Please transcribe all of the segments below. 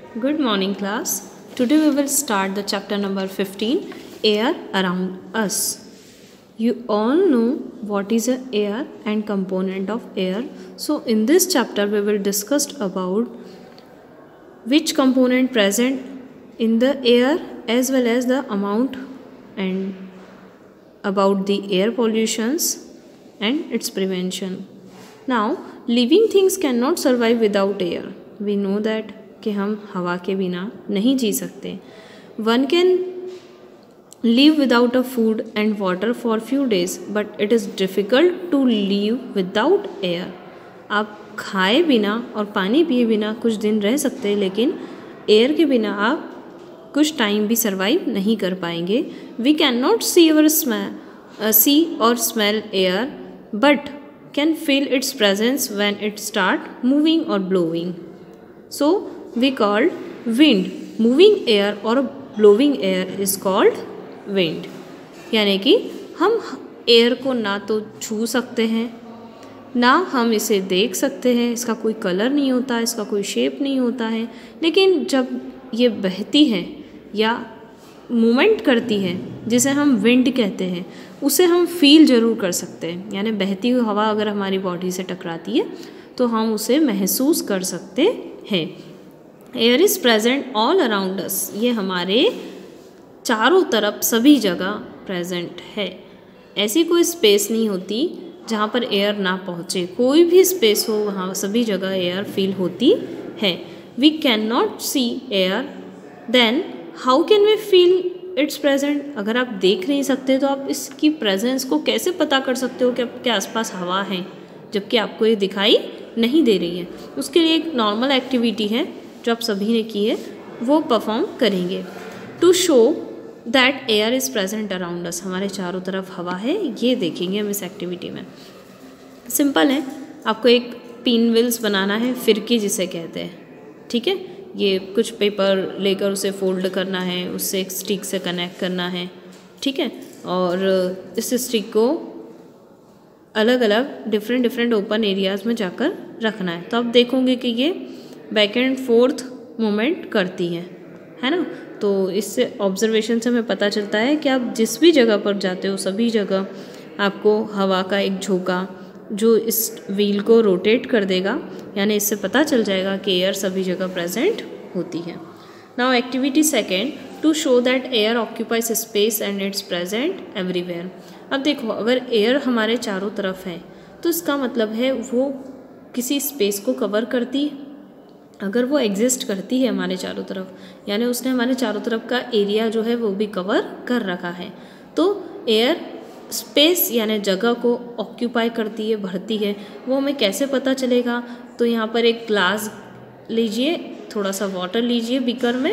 Good morning, class. Today we will start the chapter number 15, Air Around Us. You all know what is a air and component of air. So in this chapter we will discuss about which component present in the air as well as the amount and about the air pollutions and its prevention. Now, living things cannot survive without air. We know that कि हम हवा के बिना नहीं जी सकते. One can live without a food and water for few days, but it is difficult to live without air. आप खाए बिना और पानी पिए बिना कुछ दिन रह सकते हैं, लेकिन एयर के बिना आप कुछ टाइम भी सर्वाइव नहीं कर पाएंगे. We cannot see or smell air, but can feel its presence when it start moving or blowing. So we called wind. Moving air or blowing air is called wind. यानी कि हम air को ना तो छू सकते हैं, ना हम इसे देख सकते हैं. इसका कोई कलर नहीं होता, इसका कोई शेप नहीं होता है, लेकिन जब ये बहती है या मूवमेंट करती है, जिसे हम विंड कहते हैं, उसे हम फील ज़रूर कर सकते हैं. यानी बहती हुई हवा अगर हमारी बॉडी से टकराती है तो हम उसे महसूस कर सकते हैं. Air is present all around us. ये हमारे चारों तरफ सभी जगह प्रेजेंट है. ऐसी कोई स्पेस नहीं होती जहाँ पर एयर ना पहुँचे. कोई भी स्पेस हो वहाँ सभी जगह एयर फील होती है. We can not see air, then how can we feel its present. अगर आप देख नहीं सकते तो आप इसकी प्रेजेंस को कैसे पता कर सकते हो कि आपके आसपास हवा है जबकि आपको ये दिखाई नहीं दे रही है. उसके लिए एक नॉर्मल एक्टिविटी है जो आप सभी ने की है, वो परफॉर्म करेंगे. To show that air is present around us. हमारे चारों तरफ हवा है, ये देखेंगे हम इस एक्टिविटी में. सिंपल है, आपको एक पिन व्हील्स बनाना है, फिरकी जिसे कहते हैं. ठीक है, ये कुछ पेपर लेकर उसे फोल्ड करना है, उससे एक स्टिक से कनेक्ट करना है. ठीक है, और इस स्टिक को अलग अलग डिफरेंट ओपन एरियाज़ में जाकर रखना है. तो आप देखोगे कि ये बैक एंड फोर्थ मूवमेंट करती है ना. तो इससे ऑब्जर्वेशन से हमें पता चलता है कि आप जिस भी जगह पर जाते हो सभी जगह आपको हवा का एक झोंका जो इस व्हील को रोटेट कर देगा. यानी इससे पता चल जाएगा कि एयर सभी जगह प्रेजेंट होती है. Now activity second, to show that air occupies space and it's present everywhere. अब देखो, अगर एयर हमारे चारों तरफ है तो इसका मतलब है वो किसी स्पेस को कवर करती है. अगर वो एग्जिस्ट करती है हमारे चारों तरफ, यानी उसने हमारे चारों तरफ का एरिया जो है वो भी कवर कर रखा है, तो एयर स्पेस यानी जगह को ऑक्यूपाई करती है, भरती है. वो हमें कैसे पता चलेगा? तो यहाँ पर एक ग्लास लीजिए, थोड़ा सा वाटर लीजिए बीकर में,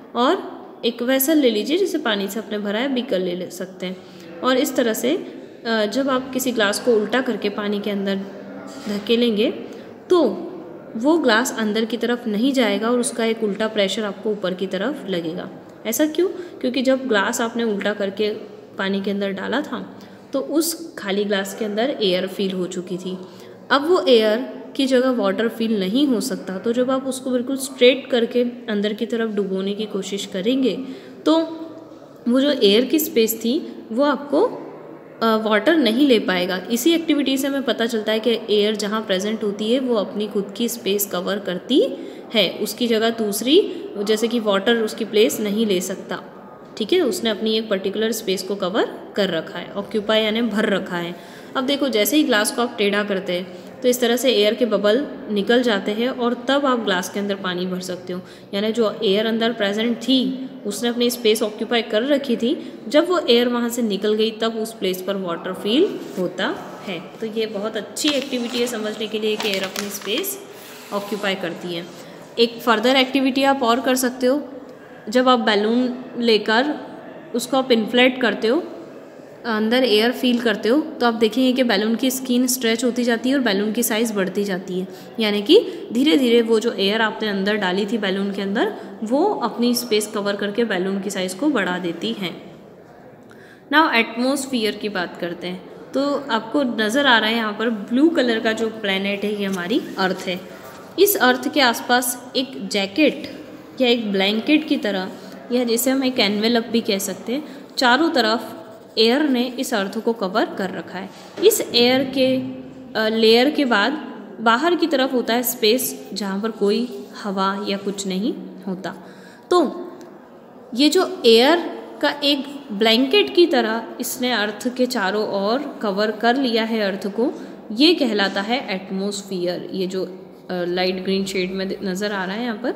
और एक वेसल ले लीजिए जिसे पानी से अपने भरा है, बीकर ले सकते हैं. और इस तरह से जब आप किसी ग्लास को उल्टा करके पानी के अंदर धकेलेंगे तो वो ग्लास अंदर की तरफ नहीं जाएगा और उसका एक उल्टा प्रेशर आपको ऊपर की तरफ लगेगा. ऐसा क्यों? क्योंकि जब ग्लास आपने उल्टा करके पानी के अंदर डाला था तो उस खाली ग्लास के अंदर एयर फील हो चुकी थी. अब वो एयर की जगह वाटर फील नहीं हो सकता, तो जब आप उसको बिल्कुल स्ट्रेट करके अंदर की तरफ डुबोने की कोशिश करेंगे तो वो जो एयर की स्पेस थी वो आपको वाटर नहीं ले पाएगा. इसी एक्टिविटी से हमें पता चलता है कि एयर जहाँ प्रेजेंट होती है वो अपनी खुद की स्पेस कवर करती है. उसकी जगह दूसरी, जैसे कि वाटर, उसकी प्लेस नहीं ले सकता. ठीक है, उसने अपनी एक पर्टिकुलर स्पेस को कवर कर रखा है, ऑक्यूपाई यानी भर रखा है. अब देखो, जैसे ही ग्लास को आप टेढ़ा करते हैं तो इस तरह से एयर के बबल निकल जाते हैं और तब आप ग्लास के अंदर पानी भर सकते हो. यानी जो एयर अंदर प्रेजेंट थी उसने अपनी स्पेस ऑक्यूपाई कर रखी थी, जब वो एयर वहाँ से निकल गई तब उस प्लेस पर वाटर फील होता है. तो ये बहुत अच्छी एक्टिविटी है समझने के लिए कि एयर अपनी स्पेस ऑक्यूपाई करती है. एक फर्दर एक्टिविटी आप और कर सकते हो. जब आप बैलून लेकर उसको आप इन्फ्लेट करते हो, अंदर एयर फील करते हो, तो आप देखेंगे कि बैलून की स्किन स्ट्रेच होती जाती है और बैलून की साइज़ बढ़ती जाती है. यानी कि धीरे धीरे वो जो एयर आपने अंदर डाली थी बैलून के अंदर, वो अपनी स्पेस कवर करके बैलून की साइज़ को बढ़ा देती है. नाउ एटमॉस्फेयर की बात करते हैं. तो आपको नज़र आ रहा है यहाँ पर ब्लू कलर का जो प्लैनेट है ये हमारी अर्थ है. इस अर्थ के आसपास एक जैकेट या एक ब्लैंकेट की तरह, या जैसे हम एक एनवेलप भी कह सकते हैं, चारों तरफ एयर ने इस अर्थ को कवर कर रखा है। इस एयर के लेयर के बाद बाहर की तरफ होता है स्पेस, जहाँ पर कोई हवा या कुछ नहीं होता। तो ये जो एयर का एक ब्लैंकेट की तरह इसने अर्थ के चारों ओर कवर कर लिया है अर्थ को, ये कहलाता है एटमॉस्फेयर। ये जो लाइट ग्रीन शेड में नज़र आ रहा है यहाँ पर,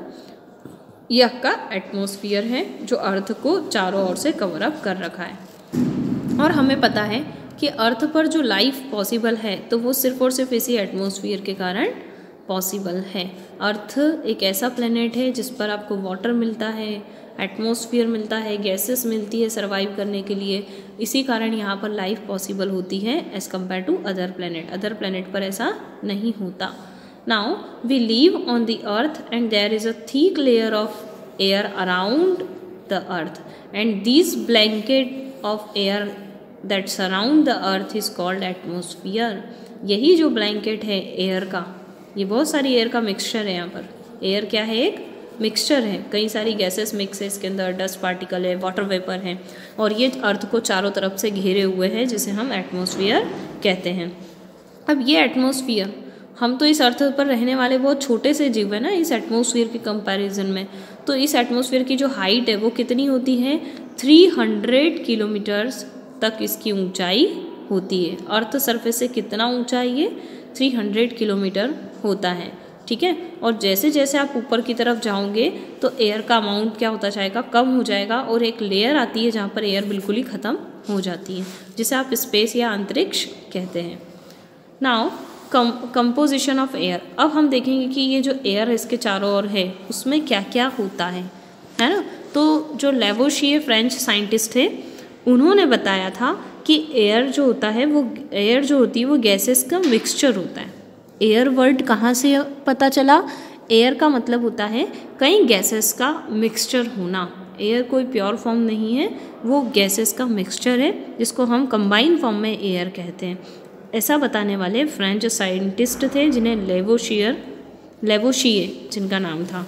ये आपका एटमॉस्फेयर है जो अर्थ को चारों ओर से कवर अप कर रखा है। और हमें पता है कि अर्थ पर जो लाइफ पॉसिबल है तो वो सिर्फ और सिर्फ इसी एटमॉस्फेयर के कारण पॉसिबल है। अर्थ एक ऐसा प्लेनेट है जिस पर आपको वाटर मिलता है, एटमॉस्फेयर मिलता है, गैसेस मिलती है सर्वाइव करने के लिए। इसी कारण यहाँ पर लाइफ पॉसिबल होती है as compare to other planet. Other planet पर ऐसा नहीं होता। Now we live on the earth and there is a thick layer of air around the earth and this blanket of air that surround the earth is called atmosphere. यही जो blanket है air का, ये बहुत सारी air का mixture है। यहाँ पर एयर क्या है, एक मिक्सचर है, कई सारी गैसेस मिक्स है इसके अंदर, डस्ट पार्टिकल है, वाटर वेपर है, और ये अर्थ को चारों तरफ से घेरे हुए हैं जिसे हम एटमॉस्फेयर कहते हैं। अब ये एटमॉस्फेयर, हम तो इस अर्थ पर रहने वाले बहुत छोटे से जीव है ना इस एटमॉस्फेयर के कंपैरिजन में। तो इस एटमॉस्फेयर की जो हाइट है वो कितनी होती है, 300 किलोमीटर्स तक इसकी ऊंचाई होती है। अर्थ सरफेस से कितना ऊंचा है ये, 300 किलोमीटर होता है। ठीक है, और जैसे जैसे आप ऊपर की तरफ जाओगे तो एयर का अमाउंट क्या होता जाएगा, कम हो जाएगा, और एक लेयर आती है जहाँ पर एयर बिल्कुल ही ख़त्म हो जाती है, जिसे आप स्पेस या अंतरिक्ष कहते हैं। Now composition of air. अब हम देखेंगे कि ये जो एयर इसके चारों ओर है उसमें क्या क्या होता है ना। तो जो लेवोशिए फ्रेंच साइंटिस्ट थे, उन्होंने बताया था कि एयर जो होता है वो एयर जो होती है वो गैसेस का मिक्सचर होता है। एयर वर्ड कहाँ से पता चला, एयर का मतलब होता है कई गैसेस का मिक्सचर होना। एयर कोई प्योर फॉर्म नहीं है, वो गैसेस का मिक्सचर है जिसको हम कंबाइन फॉर्म में एयर कहते हैं। ऐसा बताने वाले फ्रेंच साइंटिस्ट थे जिन्हें लेवोशिए जिनका नाम था।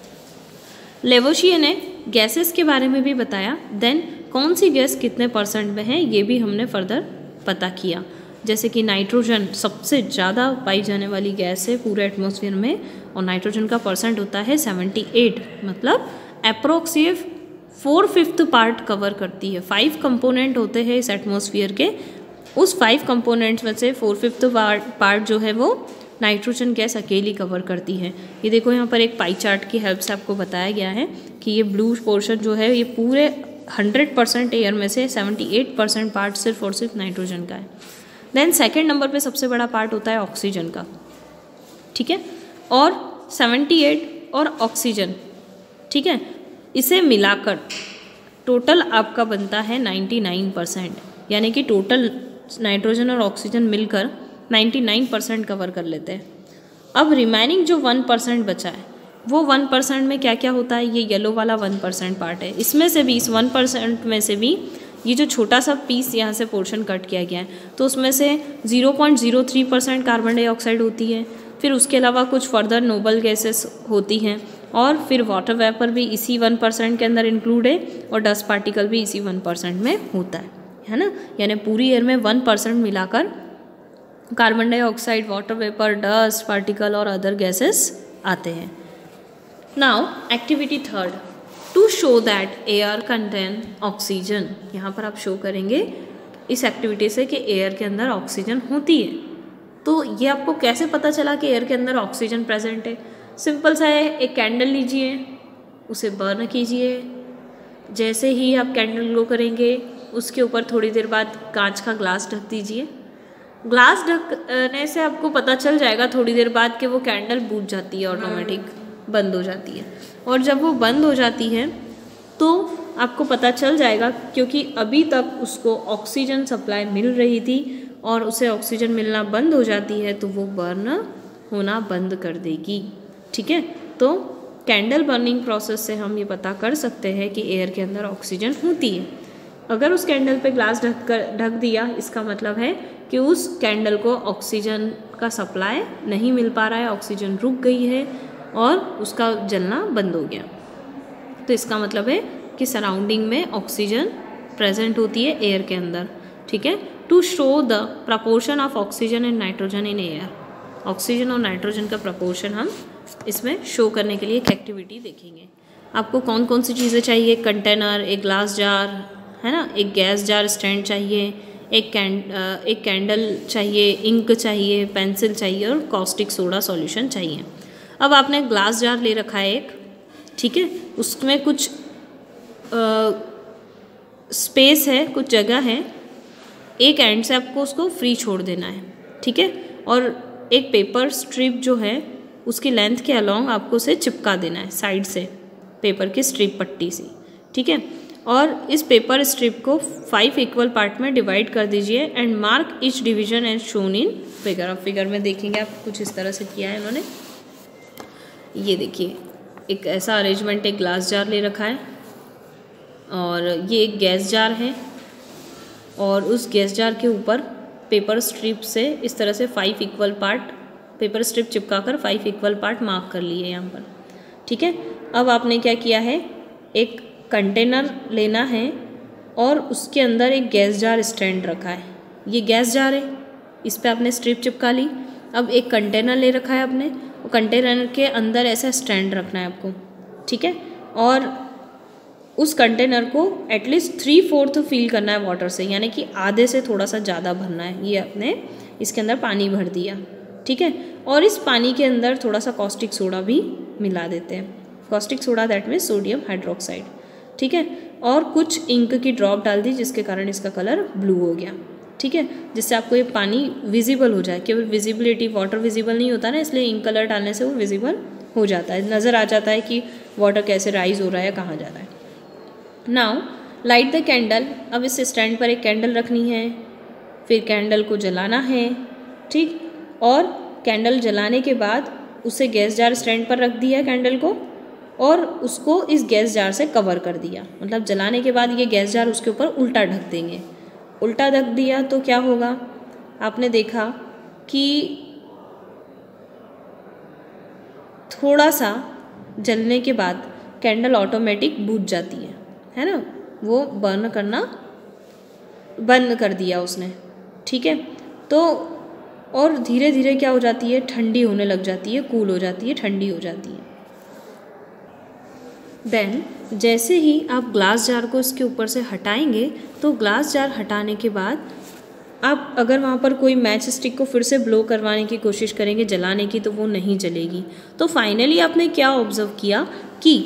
लेवोशिए ने गैसेस के बारे में भी बताया। देन कौन सी गैस कितने परसेंट में है ये भी हमने फर्दर पता किया। जैसे कि नाइट्रोजन सबसे ज़्यादा पाई जाने वाली गैस है पूरे एटमॉस्फेयर में, और नाइट्रोजन का परसेंट होता है 78, मतलब अप्रोक्सीमेट 4/5 पार्ट कवर करती है। 5 कंपोनेंट होते हैं इस एटमॉस्फेयर के, उस 5 कंपोनेंट्स में से 4/5 पार्ट जो है वो नाइट्रोजन गैस अकेली कवर करती है। ये देखो यहाँ पर एक पाई चार्ट की हेल्प से आपको बताया गया है कि ये ब्लू पोर्शन जो है ये पूरे 100% एयर में से 78% पार्ट सिर्फ और सिर्फ नाइट्रोजन का है। देन सेकेंड नंबर पे सबसे बड़ा पार्ट होता है ऑक्सीजन का, ठीक है, और 78 और ऑक्सीजन, ठीक है, इसे मिलाकर टोटल आपका बनता है 99%, यानी कि टोटल नाइट्रोजन और ऑक्सीजन मिलकर 99% कवर कर लेते हैं। अब रिमेनिंग जो 1% बचा है वो 1% में क्या क्या होता है, ये येलो वाला 1% पार्ट है। इसमें से भी, इस 1% में से भी ये जो छोटा सा पीस यहाँ से पोर्शन कट किया गया है, तो उसमें से 0.03% कार्बन डाइऑक्साइड होती है। फिर उसके अलावा कुछ फर्दर नोबल गैसेस होती हैं, और फिर वाटर वेपर भी इसी 1% के अंदर इंक्लूड है, और डस्ट पार्टिकल भी इसी 1% में होता है ना। यानी पूरी एयर में 1% मिलाकर carbon dioxide, water vapour, dust particle और अदर गैसेस आते हैं। Now activity third, to show that air contain oxygen. यहाँ पर आप शो करेंगे इस एक्टिविटी से कि एयर के अंदर ऑक्सीजन होती है। तो ये आपको कैसे पता चला कि एयर के अंदर ऑक्सीजन प्रेजेंट है? सिंपल सा है, एक कैंडल लीजिए, उसे बर्न कीजिए। जैसे ही आप कैंडल ग्लो करेंगे उसके ऊपर थोड़ी देर बाद कांच का ग्लास ढक दीजिए। ग्लास ढकने से आपको पता चल जाएगा थोड़ी देर बाद कि वो कैंडल बुझ जाती है, ऑटोमेटिक बंद हो जाती है। और जब वो बंद हो जाती है तो आपको पता चल जाएगा, क्योंकि अभी तक उसको ऑक्सीजन सप्लाई मिल रही थी और उसे ऑक्सीजन मिलना बंद हो जाती है तो वो बर्न होना बंद कर देगी। ठीक है, तो कैंडल बर्निंग प्रोसेस से हम ये पता कर सकते हैं कि एयर के अंदर ऑक्सीजन होती है। अगर उस कैंडल पे ग्लास ढक दिया, इसका मतलब है कि उस कैंडल को ऑक्सीजन का सप्लाई नहीं मिल पा रहा है, ऑक्सीजन रुक गई है और उसका जलना बंद हो गया। तो इसका मतलब है कि सराउंडिंग में ऑक्सीजन प्रेजेंट होती है एयर के अंदर, ठीक है। To show the proportion of oxygen and nitrogen in air, oxygen और नाइट्रोजन का प्रपोर्शन हम इसमें शो करने के लिए एक एक्टिविटी देखेंगे। आपको कौन कौन सी चीज़ें चाहिए, कंटेनर, एक ग्लास जार है ना, एक गैस जार स्टैंड चाहिए, एक कैंडल चाहिए, इंक चाहिए, पेंसिल चाहिए और कॉस्टिक सोडा सॉल्यूशन चाहिए। अब आपने ग्लास जार ले रखा है एक, ठीक है, उसमें कुछ स्पेस है, कुछ जगह है, एक एंड से आपको उसको फ्री छोड़ देना है, ठीक है, और एक पेपर स्ट्रिप जो है उसकी लेंथ के अलॉन्ग आपको उसे चिपका देना है साइड से पेपर की स्ट्रिप पट्टी से, ठीक है। और इस पेपर स्ट्रिप को 5 इक्वल पार्ट में डिवाइड कर दीजिए and mark each division and shown in figure. अब फिगर में देखेंगे आप कुछ इस तरह से किया है इन्होंने, ये देखिए एक ऐसा अरेंजमेंट, एक ग्लास जार ले रखा है और ये एक गैस जार है और उस गैस जार के ऊपर पेपर स्ट्रिप से इस तरह से 5 इक्वल पार्ट पेपर स्ट्रिप चिपकाकर 5 इक्वल पार्ट मार्क कर लिए यहाँ पर, ठीक है। अब आपने क्या किया है, एक कंटेनर लेना है और उसके अंदर एक गैस जार स्टैंड रखा है, ये गैस जार है, इस पर आपने स्ट्रिप चिपका ली। अब एक कंटेनर ले रखा है आपने, वो कंटेनर के अंदर ऐसा स्टैंड रखना है आपको, ठीक है, और उस कंटेनर को एटलीस्ट 3/4 फिल करना है वाटर से, यानी कि आधे से थोड़ा सा ज़्यादा भरना है। ये आपने इसके अंदर पानी भर दिया, ठीक है, और इस पानी के अंदर थोड़ा सा कॉस्टिक सोडा भी मिला देते हैं, caustic soda that means sodium hydroxide, ठीक है, और कुछ इंक की ड्रॉप डाल दी जिसके कारण इसका कलर ब्लू हो गया, ठीक है, जिससे आपको ये पानी विजिबल हो जाए। केवल विजिबिलिटी, वाटर विजिबल नहीं होता ना, इसलिए इंक कलर डालने से वो विजिबल हो जाता है, नज़र आ जाता है कि वाटर कैसे राइज हो रहा है, कहाँ जा रहा है। नाउ लाइट द कैंडल, अब इस स्टैंड पर एक कैंडल रखनी है, फिर कैंडल को जलाना है, ठीक, और कैंडल जलाने के बाद उसे गैस जार स्टैंड पर रख दिया कैंडल को और उसको इस गैस जार से कवर कर दिया, मतलब जलाने के बाद ये गैस जार उसके ऊपर उल्टा ढक देंगे। उल्टा ढक दिया तो क्या होगा, आपने देखा कि थोड़ा सा जलने के बाद कैंडल ऑटोमेटिक बुझ जाती है ना, वो बर्न करना बंद कर दिया उसने, ठीक है। तो और धीरे धीरे क्या हो जाती है, ठंडी होने लग जाती है, कूल हो जाती है, ठंडी हो जाती है। देन जैसे ही आप ग्लास जार को इसके ऊपर से हटाएंगे तो ग्लास जार हटाने के बाद आप अगर वहाँ पर कोई मैच स्टिक को फिर से ब्लो करवाने की कोशिश करेंगे जलाने की, तो वो नहीं जलेगी। तो फाइनली आपने क्या ऑब्जर्व किया कि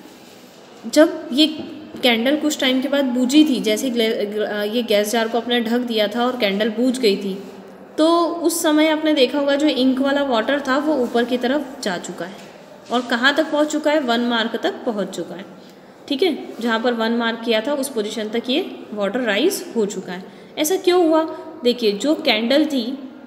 जब ये कैंडल कुछ टाइम के बाद बूझी थी, जैसे ये गैस जार को आपने ढक दिया था और कैंडल बूझ गई थी, तो उस समय आपने देखा होगा जो इंक वाला वाटर था वो ऊपर की तरफ जा चुका है और कहाँ तक पहुँच चुका है, 1 मार्क तक पहुँच चुका है, ठीक है। जहाँ पर 1 मार्क किया था उस पोजीशन तक ये वाटर राइज हो चुका है। ऐसा क्यों हुआ, देखिए जो कैंडल थी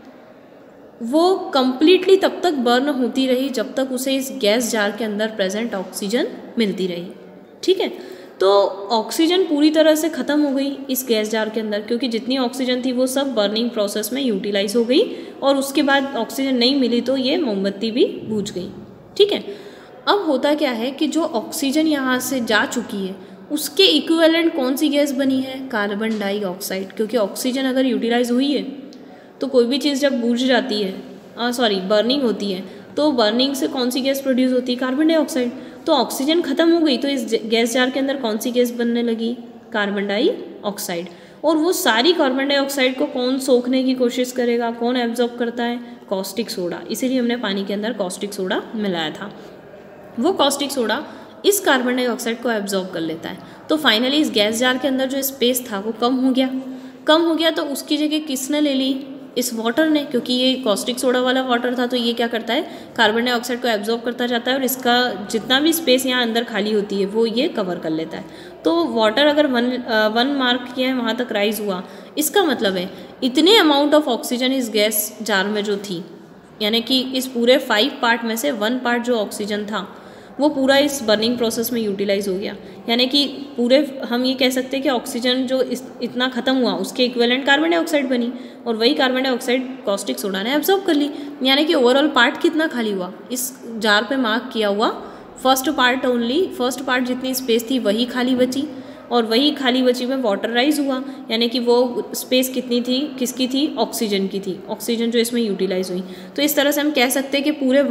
वो कंप्लीटली तब तक बर्न होती रही जब तक उसे इस गैस जार के अंदर प्रेजेंट ऑक्सीजन मिलती रही, ठीक है। तो ऑक्सीजन पूरी तरह से ख़त्म हो गई इस गैस जार के अंदर, क्योंकि जितनी ऑक्सीजन थी वो सब बर्निंग प्रोसेस में यूटिलाइज हो गई और उसके बाद ऑक्सीजन नहीं मिली तो ये मोमबत्ती भी बुझ गई, ठीक है। अब होता क्या है कि जो ऑक्सीजन यहाँ से जा चुकी है उसके इक्विवेलेंट कौन सी गैस बनी है, कार्बन डाइऑक्साइड, क्योंकि ऑक्सीजन अगर यूटिलाइज हुई है तो कोई भी चीज़ जब बुझ जाती है, बर्निंग होती है, तो बर्निंग से कौन सी गैस प्रोड्यूस होती है, कार्बन डाइऑक्साइड। तो ऑक्सीजन खत्म हो गई तो इस गैस जार के अंदर कौन सी गैस बनने लगी, कार्बन डाइऑक्साइड। और वो सारी कार्बन डाइऑक्साइड को कौन सोखने की कोशिश करेगा, कौन एब्जॉर्ब करता है, कॉस्टिक सोडा। इसीलिए हमने पानी के अंदर कॉस्टिक सोडा मिलाया था। वो कॉस्टिक सोडा इस कार्बन डाइऑक्साइड को एब्जॉर्ब कर लेता है। तो फाइनली इस गैस जार के अंदर जो स्पेस था वो कम हो गया तो उसकी जगह किसने ले ली, इस वाटर ने, क्योंकि ये कॉस्टिक सोडा वाला वाटर था तो ये क्या करता है, कार्बन डाइऑक्साइड को एब्जॉर्ब करता जाता है और इसका जितना भी स्पेस यहाँ अंदर खाली होती है वो ये कवर कर लेता है। तो वाटर अगर 1 मार्क किया है वहाँ तक राइज हुआ, इसका मतलब है इतने अमाउंट ऑफ ऑक्सीजन इस गैस जार में जो थी, यानी कि इस पूरे 5 पार्ट में से 1 पार्ट जो ऑक्सीजन था वो पूरा इस बर्निंग प्रोसेस में यूटिलाइज हो गया। यानी कि पूरे हम ये कह सकते हैं कि ऑक्सीजन जो इतना ख़त्म हुआ उसके इक्विवेलेंट कार्बन डाइऑक्साइड बनी और वही कार्बन डाइऑक्साइड कॉस्टिक सोडा ने एब्जॉर्ब कर ली। यानी कि ओवरऑल पार्ट कितना खाली हुआ, इस जार पे मार्क किया हुआ फर्स्ट पार्ट जितनी स्पेस थी वही खाली बची, और वही खाली बची में वाटराइज हुआ, यानी कि वो स्पेस कितनी थी, किसकी थी, ऑक्सीजन की थी, ऑक्सीजन जो इसमें यूटिलाइज हुई। तो इस तरह से हम कह सकते हैं कि पूरे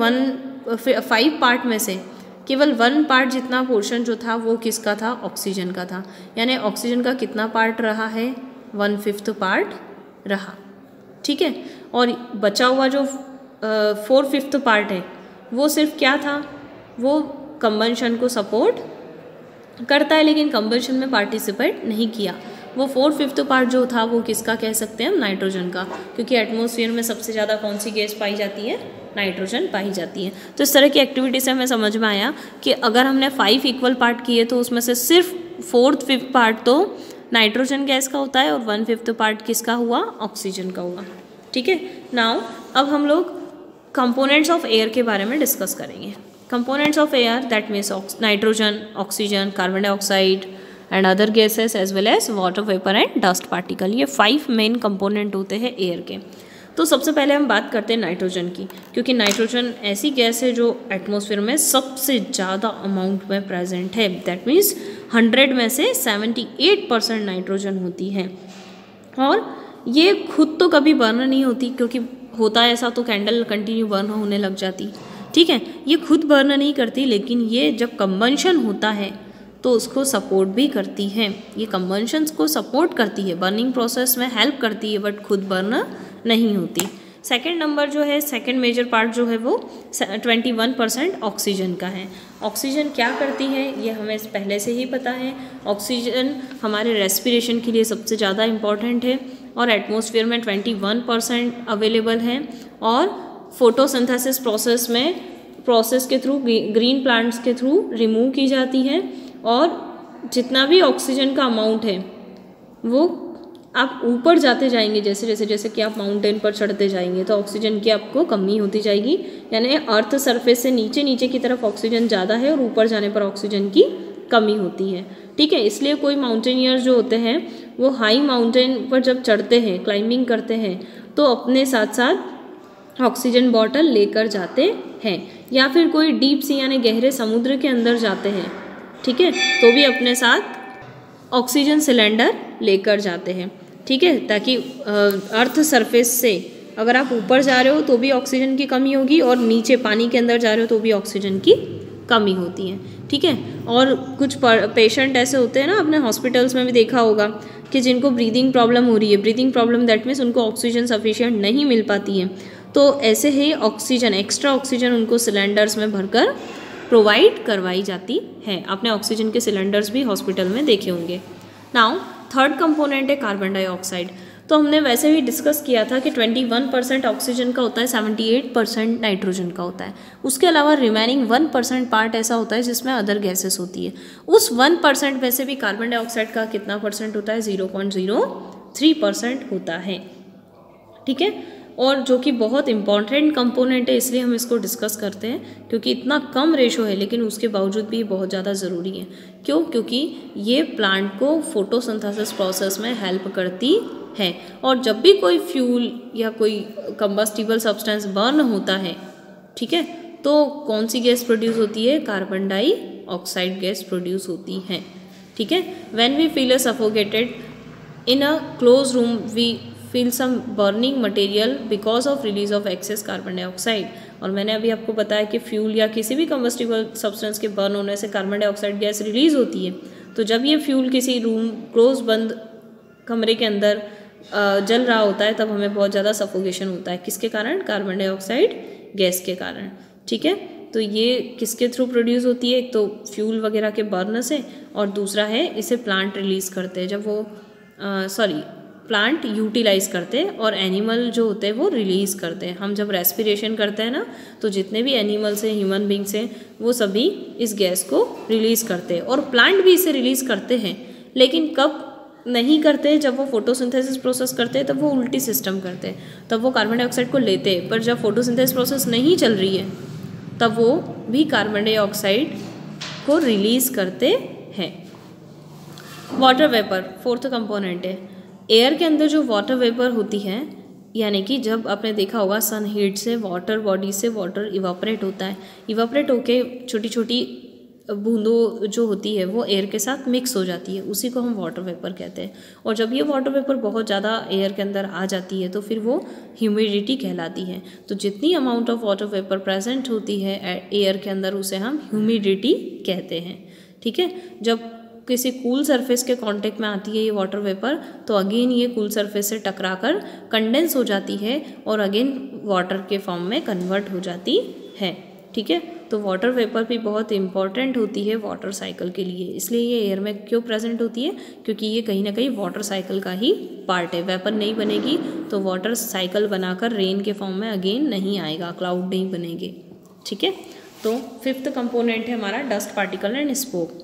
5 पार्ट में से केवल 1 पार्ट जितना पोर्शन जो था वो किसका था, ऑक्सीजन का था। यानी ऑक्सीजन का कितना पार्ट रहा है, 1/5 पार्ट रहा, ठीक है। और बचा हुआ जो 4/5 पार्ट है वो सिर्फ क्या था, वो कंबंशन को सपोर्ट करता है लेकिन कंबंशन में पार्टिसिपेट नहीं किया। वो 4/5 पार्ट जो था वो किसका कह सकते हैं हम, नाइट्रोजन का, क्योंकि एटमॉस्फेयर में सबसे ज़्यादा कौन सी गैस पाई जाती है, नाइट्रोजन पाई जाती है। तो इस तरह की एक्टिविटी से हमें समझ में आया कि अगर हमने 5 इक्वल पार्ट किए तो उसमें से सिर्फ 4/5 पार्ट तो नाइट्रोजन गैस का होता है और 1/5 पार्ट किसका हुआ, ऑक्सीजन का हुआ, ठीक है। नाउ अब हम लोग कंपोनेंट्स ऑफ एयर के बारे में डिस्कस करेंगे। Components of air that means nitrogen, oxygen, carbon dioxide and other gases as well as water vapour and dust particle, ये 5 मेन कंपोनेंट होते हैं एयर के। तो सबसे पहले हम बात करते हैं नाइट्रोजन की, क्योंकि नाइट्रोजन ऐसी गैस है जो एटमॉस्फेयर में सबसे ज़्यादा अमाउंट में प्रेजेंट है। दैट मीन्स 100 में से 78% नाइट्रोजन होती है, और ये खुद तो कभी बर्न नहीं होती, क्योंकि होता ऐसा तो कैंडल कंटिन्यू बर्न होने लग जाती, ठीक है। ये खुद बर्न नहीं करती, लेकिन ये जब कंबंशन होता है तो उसको सपोर्ट भी करती है, ये कंबंशन को सपोर्ट करती है, बर्निंग प्रोसेस में हेल्प करती है, बट खुद बर्न नहीं होती। सेकेंड नंबर जो है, सेकेंड मेजर पार्ट जो है वो 21% ऑक्सीजन का है। ऑक्सीजन क्या करती है ये हमें पहले से ही पता है। ऑक्सीजन हमारे रेस्पिरेशन के लिए सबसे ज़्यादा इम्पॉर्टेंट है, और एटमॉस्फेयर में 21% अवेलेबल है, और फोटोसिंथेसिस प्रोसेस के थ्रू, ग्रीन प्लांट्स के थ्रू रिमूव की जाती है, और जितना भी ऑक्सीजन का अमाउंट है वो आप ऊपर जाते जाएंगे, जैसे कि आप माउंटेन पर चढ़ते जाएंगे तो ऑक्सीजन की आपको कमी होती जाएगी, यानी अर्थ सरफेस से नीचे की तरफ ऑक्सीजन ज़्यादा है और ऊपर जाने पर ऑक्सीजन की कमी होती है, ठीक है। इसलिए कोई माउंटेनियर जो होते हैं वो हाई माउंटेन पर जब चढ़ते हैं, क्लाइंबिंग करते हैं, तो अपने साथ साथ ऑक्सीजन बॉटल लेकर जाते हैं, या फिर कोई डीप सी यानी गहरे समुद्र के अंदर जाते हैं, ठीक है, तो भी अपने साथ ऑक्सीजन सिलेंडर लेकर जाते हैं, ठीक है, ताकि अर्थ सरफेस से अगर आप ऊपर जा रहे हो तो भी ऑक्सीजन की कमी होगी, और नीचे पानी के अंदर जा रहे हो तो भी ऑक्सीजन की कमी होती है, ठीक है। और कुछ पेशेंट ऐसे होते हैं ना, अपने हॉस्पिटल्स में भी देखा होगा कि जिनको ब्रीदिंग प्रॉब्लम हो रही है, ब्रीदिंग प्रॉब्लम दैट मीन्स उनको ऑक्सीजन सफिशिएंट नहीं मिल पाती है, तो ऐसे ही ऑक्सीजन, एक्स्ट्रा ऑक्सीजन उनको सिलेंडर्स में भरकर प्रोवाइड करवाई जाती है। आपने ऑक्सीजन के सिलेंडर्स भी हॉस्पिटल में देखे होंगे। नाउ थर्ड कंपोनेंट है कार्बन डाइऑक्साइड। तो हमने वैसे भी डिस्कस किया था कि 21% ऑक्सीजन का होता है, 78% नाइट्रोजन का होता है। उसके अलावा रिमेनिंग 1% पार्ट ऐसा होता है जिसमें अदर गैसेस होती है। उस 1% में से भी कार्बन डाइऑक्साइड का कितना परसेंट होता है, 0.03% होता है, ठीक है। और जो कि बहुत इंपॉर्टेंट कंपोनेंट है, इसलिए हम इसको डिस्कस करते हैं, क्योंकि इतना कम रेशो है लेकिन उसके बावजूद भी बहुत ज़्यादा ज़रूरी है। क्यों? क्योंकि ये प्लांट को फोटोसिंथेसिस प्रोसेस में हेल्प करती है, और जब भी कोई फ्यूल या कोई कंबस्टिबल सब्सटेंस बर्न होता है, ठीक है, तो कौन सी गैस प्रोड्यूस होती है, कार्बन डाइऑक्साइड गैस प्रोड्यूस होती है, ठीक है। When we feel suffocated in a close room, we feel some burning material because of release of excess carbon dioxide. और मैंने अभी आपको बताया कि फ्यूल या किसी भी कंबस्टिबल सब्सटेंस के बर्न होने से कार्बन डाइऑक्साइड गैस रिलीज होती है। तो जब ये फ्यूल किसी रूम, क्लोज बंद कमरे के अंदर जल रहा होता है, तब हमें बहुत ज़्यादा सफोकेशन होता है। किसके कारण? कार्बन डाइऑक्साइड गैस के कारण, ठीक है। तो ये किसके थ्रू प्रोड्यूस होती है? एक तो फ्यूल वगैरह के बर्न से, और दूसरा है इसे प्लांट रिलीज़ करते हैं जब वो प्लांट यूटिलाइज करते हैं, और एनिमल जो होते हैं वो रिलीज़ करते हैं। हम जब रेस्पिरेशन करते हैं ना, तो जितने भी एनिमल्स हैं, ह्यूमन बींग्स हैं, वो सभी इस गैस को रिलीज़ करते हैं, और प्लांट भी इसे रिलीज़ करते हैं। लेकिन कब नहीं करते? जब वो फोटोसिंथेसिस प्रोसेस करते हैं तब वो उल्टी सिस्टम करते हैं, तब वो कार्बन डाइऑक्साइड को लेते हैं। पर जब फोटोसिंथेसिस प्रोसेस नहीं चल रही है तब वो भी कार्बन डाइऑक्साइड को रिलीज़ करते हैं। वाटर वेपर फोर्थ कंपोनेंट है। एयर के अंदर जो वाटर वेपर होती है यानी कि जब आपने देखा होगा सन हीट से वाटर बॉडी से वाटर इवापोरेट होता है, इवापोरेट होके छोटी छोटी बूंदों जो होती है वो एयर के साथ मिक्स हो जाती है, उसी को हम वाटर वेपर कहते हैं। और जब ये वाटर वेपर बहुत ज़्यादा एयर के अंदर आ जाती है तो फिर वो ह्यूमिडिटी कहलाती है। तो जितनी amount of water vapour present होती है एयर के अंदर उसे हम ह्यूमिडिटी कहते हैं। ठीक है, जब किसी कूल सरफेस के कांटेक्ट में आती है ये वाटर वेपर तो अगेन ये कूल सरफेस से टकराकर कंडेंस हो जाती है और अगेन वाटर के फॉर्म में कन्वर्ट हो जाती है। ठीक है, तो वाटर वेपर भी बहुत इंपॉर्टेंट होती है वाटर साइकिल के लिए। इसलिए ये एयर में क्यों प्रेजेंट होती है, क्योंकि ये कहीं ना कहीं वाटर साइकिल का ही पार्ट है। वेपर नहीं बनेगी तो वाटर साइकिल बनाकर रेन के फॉर्म में अगेन नहीं आएगा, क्लाउड नहीं बनेंगे। ठीक है, तो फिफ्थ कंपोनेंट है हमारा dust particle and smoke.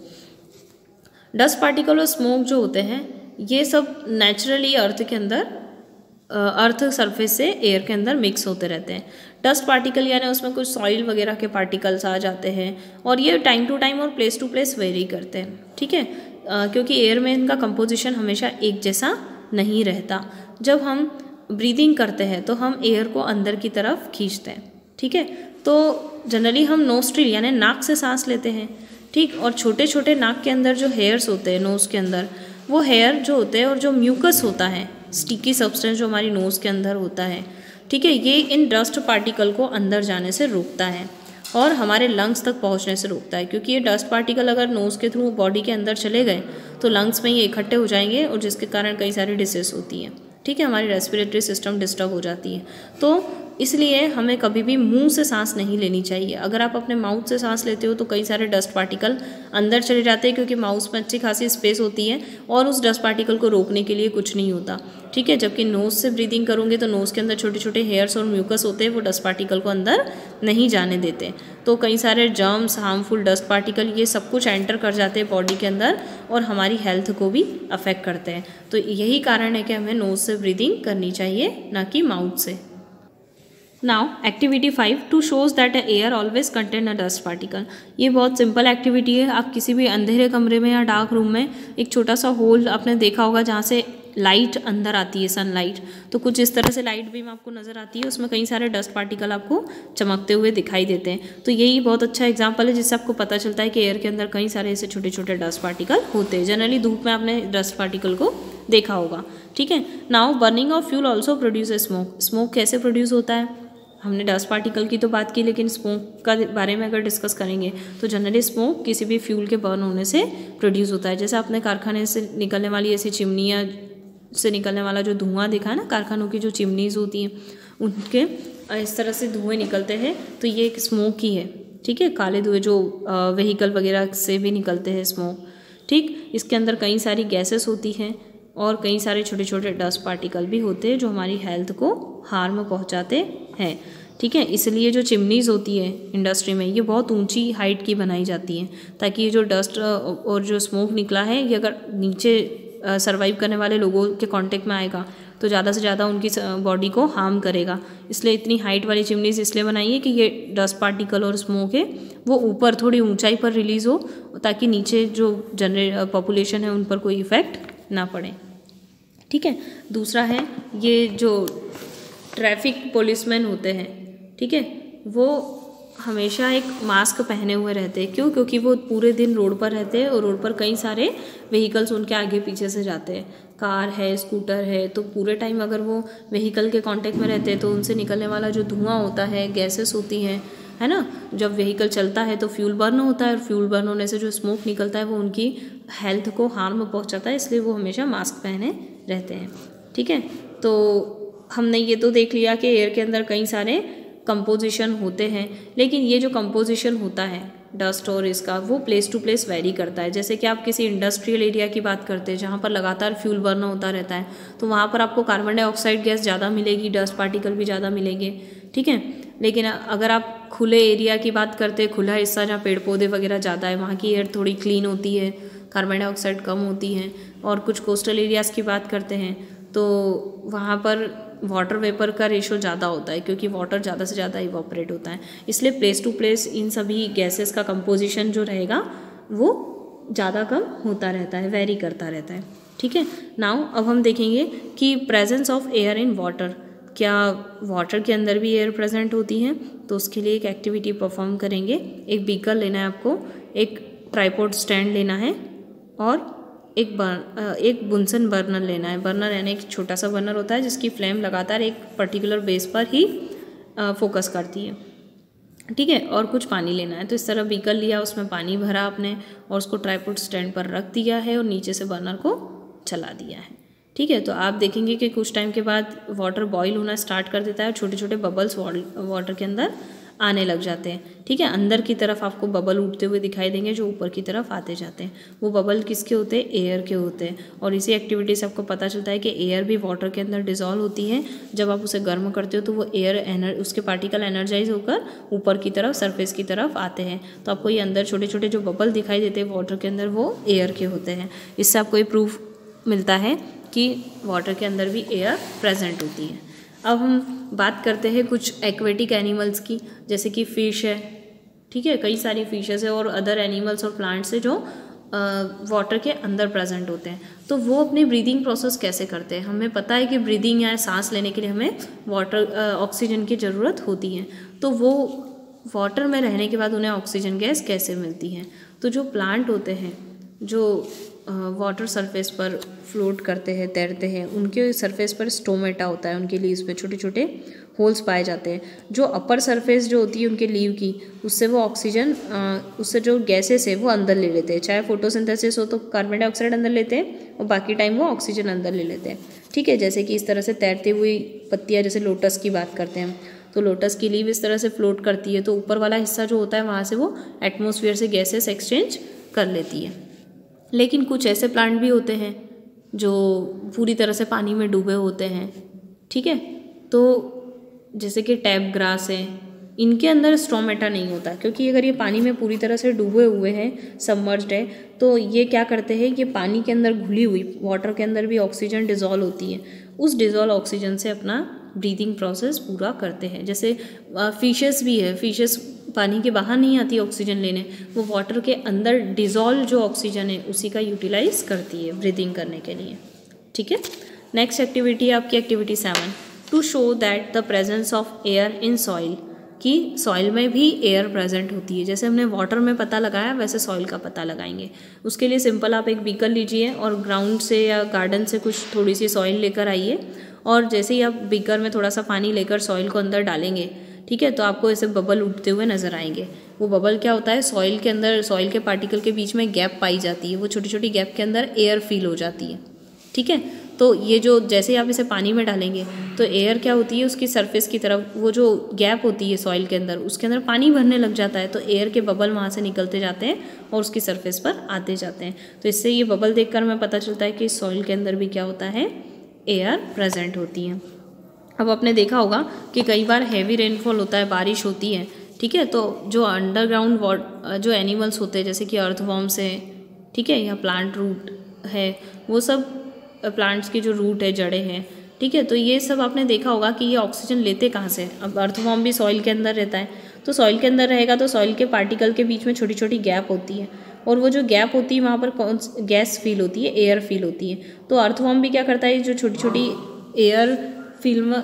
Dust particle और स्मोक जो होते हैं ये सब नेचुरली अर्थ के अंदर अर्थ सरफेस से एयर के अंदर मिक्स होते रहते हैं। डस्ट पार्टिकल यानी उसमें कुछ सॉइल वगैरह के पार्टिकल्स आ जाते हैं और ये टाइम टू टाइम और प्लेस टू प्लेस वेरी करते हैं। ठीक है, क्योंकि एयर में इनका कंपोजिशन हमेशा एक जैसा नहीं रहता। जब हम ब्रीदिंग करते हैं तो हम एयर को अंदर की तरफ खींचते हैं। ठीक है, तो जनरली हम नोस्ट्रिल यानी नाक से सांस लेते हैं। ठीक, और छोटे छोटे नाक के अंदर जो हेयर्स होते हैं नोज़ के अंदर, वो हेयर जो होते हैं और जो म्यूकस होता है, स्टिकी सब्सटेंस जो हमारी नोज़ के अंदर होता है, ठीक है, ये इन डस्ट पार्टिकल को अंदर जाने से रोकता है और हमारे लंग्स तक पहुंचने से रोकता है। क्योंकि ये डस्ट पार्टिकल अगर नोज़ के थ्रू बॉडी के अंदर चले गए तो लंग्स में ये इकट्ठे हो जाएंगे और जिसके कारण कई सारी डिसीज होती हैं। ठीक है, हमारी रेस्पिरेटरी सिस्टम डिस्टर्ब हो जाती है। तो इसलिए हमें कभी भी मुंह से सांस नहीं लेनी चाहिए। अगर आप अपने माउथ से सांस लेते हो तो कई सारे डस्ट पार्टिकल अंदर चले जाते हैं, क्योंकि माउथ में अच्छी खासी स्पेस होती है और उस डस्ट पार्टिकल को रोकने के लिए कुछ नहीं होता। ठीक है, जबकि नोज़ से ब्रीदिंग करोगे तो नोज़ के अंदर छोटे छोटे हेयर्स और म्यूकस होते हैं, वो डस्ट पार्टिकल को अंदर नहीं जाने देते। तो कई सारे जर्म्स, हार्मफुल डस्ट पार्टिकल, ये सब कुछ एंटर कर जाते हैं बॉडी के अंदर और हमारी हेल्थ को भी अफेक्ट करते हैं। तो यही कारण है कि हमें नोज़ से ब्रीदिंग करनी चाहिए, ना कि माउथ से। Now activity 5 to shows that air always contain a dust particle. ये बहुत सिंपल एक्टिविटी है। आप किसी भी अंधेरे कमरे में या डार्क रूम में एक छोटा सा होल आपने देखा होगा जहाँ से लाइट अंदर आती है, सनलाइट, तो कुछ इस तरह से लाइट बीम आपको नज़र आती है, उसमें कई सारे डस्ट पार्टिकल आपको चमकते हुए दिखाई देते हैं। तो यही बहुत अच्छा एग्जांपल है जिससे आपको पता चलता है कि एयर के अंदर कई सारे ऐसे छोटे छोटे डस्ट पार्टिकल होते हैं। जनरली धूप में आपने डस्ट पार्टिकल को देखा होगा। ठीक है, now burning of fuel also produce smoke. Smoke कैसे प्रोड्यूस होता है? हमने डस्ट पार्टिकल की तो बात की, लेकिन स्मोक का बारे में अगर डिस्कस करेंगे तो जनरली स्मोक किसी भी फ्यूल के बर्न होने से प्रोड्यूस होता है। जैसे आपने कारखाने से निकलने वाली ऐसी चिमनियाँ से निकलने वाला जो धुआं देखा है ना, कारखानों की जो चिमनीज़ होती हैं उनके इस तरह से धुएँ निकलते हैं, तो ये एक स्मोक ही है। ठीक है, काले धुएँ जो व्हीकल वगैरह से भी निकलते हैं स्मोक। ठीक, इसके अंदर कई सारी गैसेस होती हैं और कई सारे छोटे छोटे डस्ट पार्टिकल भी होते हैं जो हमारी हेल्थ को हार्म पहुंचाते हैं। ठीक है, इसलिए जो चिमनीज़ होती है इंडस्ट्री में ये बहुत ऊंची हाइट की बनाई जाती हैं, ताकि ये जो डस्ट और जो स्मोक निकला है ये अगर नीचे सर्वाइव करने वाले लोगों के कांटेक्ट में आएगा तो ज़्यादा से ज़्यादा उनकी बॉडी को हार्म करेगा। इसलिए इतनी हाइट वाली चिमनीज़ इसलिए बनाई है कि ये डस्ट पार्टिकल और स्मोक है वो ऊपर थोड़ी ऊंचाई पर रिलीज़ हो, ताकि नीचे जो पॉपुलेशन है उन पर कोई इफ़ेक्ट ना पड़े। ठीक है, दूसरा है ये जो ट्रैफिक पुलिसमैन होते हैं, ठीक है, वो हमेशा एक मास्क पहने हुए रहते हैं। क्यों? क्योंकि वो पूरे दिन रोड पर रहते हैं और रोड पर कई सारे व्हीकल्स उनके आगे पीछे से जाते हैं, कार है, स्कूटर है, तो पूरे टाइम अगर वो व्हीकल के कांटेक्ट में रहते हैं तो उनसे निकलने वाला जो धुआं होता है, गैसेस होती हैं, है ना, जब व्हीकल चलता है तो फ्यूल बर्न होता है और फ्यूल बर्न होने से जो स्मोक निकलता है वो उनकी हेल्थ को हार्म पहुंचाता है, इसलिए वो हमेशा मास्क पहने रहते हैं। ठीक है, तो हमने ये तो देख लिया कि एयर के अंदर कई सारे कंपोजिशन होते हैं, लेकिन ये जो कंपोजिशन होता है डस्ट और इसका वो प्लेस टू प्लेस वेरी करता है। जैसे कि आप किसी इंडस्ट्रियल एरिया की बात करते हैं जहाँ पर लगातार फ्यूल बर्न होता रहता है, तो वहाँ पर आपको कार्बन डाइऑक्साइड गैस ज़्यादा मिलेगी, डस्ट पार्टिकल भी ज़्यादा मिलेंगे। ठीक है, लेकिन अगर आप खुले एरिया की बात करते हैं, खुला हिस्सा जहाँ पेड़ पौधे वगैरह ज़्यादा है, वहाँ की एयर थोड़ी क्लीन होती है, कार्बन डाइऑक्साइड कम होती है। और कुछ कोस्टल एरियाज़ की बात करते हैं तो वहाँ पर वाटर वेपर का रेशो ज़्यादा होता है, क्योंकि वाटर ज़्यादा से ज़्यादा इवोपरेट होता है, इसलिए प्लेस टू प्लेस इन सभी गैसेस का कंपोजिशन जो रहेगा वो ज़्यादा कम होता रहता है, वेरी करता रहता है। ठीक है, नाउ अब हम देखेंगे कि presence of air in water क्या वाटर के अंदर भी एयर प्रेजेंट होती है, तो उसके लिए एक एक्टिविटी परफॉर्म करेंगे। एक बीकर लेना है आपको, एक ट्राइपॉड स्टैंड लेना है और एक बुनसन बर्नर लेना है। बर्नर यानी एक छोटा सा बर्नर होता है जिसकी फ्लेम लगातार एक पर्टिकुलर बेस पर ही फोकस करती है, ठीक है। और कुछ पानी लेना है। तो इस तरह बीकर लिया, उसमें पानी भरा आपने और उसको ट्राइपॉड स्टैंड पर रख दिया है और नीचे से बर्नर को चला दिया है, ठीक है। तो आप देखेंगे कि कुछ टाइम के बाद वाटर बॉईल होना स्टार्ट कर देता है और छोटे छोटे बबल्स वाटर के अंदर आने लग जाते हैं, ठीक है। अंदर की तरफ आपको बबल उठते हुए दिखाई देंगे जो ऊपर की तरफ आते जाते हैं। वो बबल किसके होते हैं? एयर के होते हैं। और इसी एक्टिविटी से आपको पता चलता है कि एयर भी वाटर के अंदर डिजॉल्व होती है। जब आप उसे गर्म करते हो तो वो एयर उसके पार्टिकल एनर्जाइज होकर ऊपर की तरफ सरफेस की तरफ आते हैं। तो आपको ये अंदर छोटे छोटे जो बबल दिखाई देते हैं वाटर के अंदर, वो एयर के होते हैं। इससे आपको ये प्रूफ मिलता है कि वाटर के अंदर भी एयर प्रेजेंट होती है। अब हम बात करते हैं कुछ एक्वेटिक एनिमल्स की, जैसे कि फ़िश है, ठीक है। कई सारी फिशेस है और अदर एनिमल्स और प्लांट्स है जो वाटर के अंदर प्रेजेंट होते हैं। तो वो अपनी ब्रीदिंग प्रोसेस कैसे करते हैं? हमें पता है कि ब्रीदिंग या सांस लेने के लिए हमें ऑक्सीजन की ज़रूरत होती है। तो वो वाटर में रहने के बाद उन्हें ऑक्सीजन गैस कैसे मिलती है? तो जो प्लांट होते हैं जो वाटर सरफेस पर फ्लोट करते हैं, तैरते हैं, उनके सरफेस पर स्टोमेटा होता है, उनके लीव्स पे छोटे छोटे होल्स पाए जाते हैं। जो अपर सरफेस जो होती है उनके लीव की, उससे वो ऑक्सीजन उससे जो गैसेस है वो अंदर ले लेते हैं। चाहे फोटोसिंथेसिस हो तो कार्बन डाइऑक्साइड अंदर लेते हैं और बाकी टाइम वो ऑक्सीजन अंदर ले लेते हैं, ठीक है। जैसे कि इस तरह से तैरती हुई पत्तियाँ, जैसे लोटस की बात करते हैं, तो लोटस की लीव इस तरह से फ्लोट करती है तो ऊपर वाला हिस्सा जो होता है वहाँ से वो एटमॉस्फेयर से गैसेस एक्सचेंज कर लेती है। लेकिन कुछ ऐसे प्लांट भी होते हैं जो पूरी तरह से पानी में डूबे होते हैं, ठीक है। तो जैसे कि टैप ग्रास है, इनके अंदर स्टोमेटा नहीं होता, क्योंकि अगर ये पानी में पूरी तरह से डूबे हुए हैं, सबमर्ज्ड है, तो ये क्या करते हैं, ये पानी के अंदर घुली हुई वाटर के अंदर भी ऑक्सीजन डिजॉल्व होती है, उस डिजॉल्व ऑक्सीजन से अपना ब्रीदिंग प्रोसेस पूरा करते हैं। जैसे फिशेस भी है, फिशेस पानी के बाहर नहीं आती ऑक्सीजन लेने, वो वाटर के अंदर डिजॉल्व जो ऑक्सीजन है उसी का यूटिलाइज करती है ब्रीदिंग करने के लिए, ठीक है। नेक्स्ट एक्टिविटी है आपकी activity 7, to show that the presence of air in soil, कि सॉइल में भी एयर प्रेजेंट होती है। जैसे हमने वाटर में पता लगाया वैसे सॉइल का पता लगाएंगे। उसके लिए सिंपल आप एक बीकर लीजिए और ग्राउंड से या गार्डन से कुछ थोड़ी सी सॉइल लेकर आइए और जैसे ही आप बीकर में थोड़ा सा पानी लेकर सॉइल को अंदर डालेंगे, ठीक है, तो आपको ऐसे बबल उठते हुए नजर आएंगे। वो बबल क्या होता है, सॉइल के अंदर सॉइल के पार्टिकल के बीच में गैप पाई जाती है, वो छोटी छोटी गैप के अंदर एयर फील हो जाती है, ठीक है। तो ये जो जैसे ही आप इसे पानी में डालेंगे तो एयर क्या होती है, उसकी सरफेस की तरफ वो जो गैप होती है सॉइल के अंदर, उसके अंदर पानी भरने लग जाता है, तो एयर के बबल वहाँ से निकलते जाते हैं और उसकी सरफेस पर आते जाते हैं। तो इससे ये बबल देखकर हमें पता चलता है कि सॉइल के अंदर भी क्या होता है, एयर प्रेजेंट होती है। अब आपने देखा होगा कि कई बार हैवी रेनफॉल होता है, बारिश होती है, ठीक है, तो जो अंडरग्राउंड जो एनिमल्स होते हैं जैसे कि अर्थवॉर्म्स है, ठीक है, या प्लांट रूट है, वो सब प्लांट्स की जो रूट है, जड़ें हैं, ठीक है, तो ये सब आपने देखा होगा कि ये ऑक्सीजन लेते कहाँ से। अब अर्थवॉर्म भी सॉइल के अंदर रहता है, तो सॉइल के अंदर रहेगा तो सॉइल के पार्टिकल के बीच में छोटी छोटी गैप होती है और वो जो गैप होती है वहाँ पर कौन गैस फील होती है, एयर फील होती है। तो अर्थवॉर्म भी क्या करता है, जो छोटी छोटी एयर फिल्म,